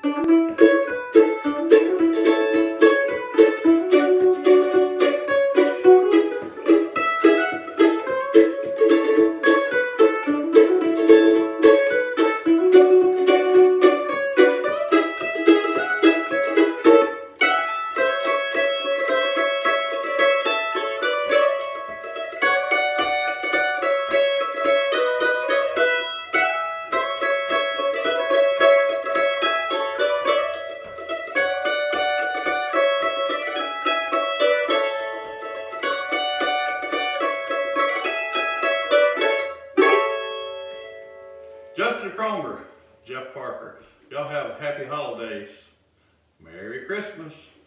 Justin Cromer, Jeff Parker. Y'all have happy holidays. Merry Christmas.